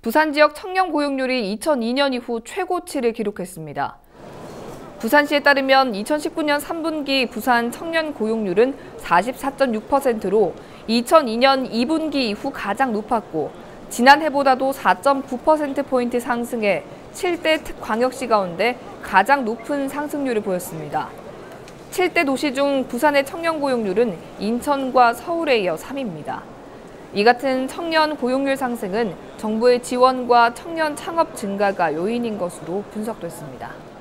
부산 지역 청년 고용률이 2002년 이후 최고치를 기록했습니다. 부산시에 따르면 2019년 3분기 부산 청년 고용률은 44.6%로 2002년 2분기 이후 가장 높았고 지난해보다도 4.9%포인트 상승해 7대 특광역시 가운데 가장 높은 상승률을 보였습니다. 7대 도시 중 부산의 청년 고용률은 인천과 서울에 이어 3위입니다. 이 같은 청년 고용률 상승은 정부의 지원과 청년 창업 증가가 요인인 것으로 분석됐습니다.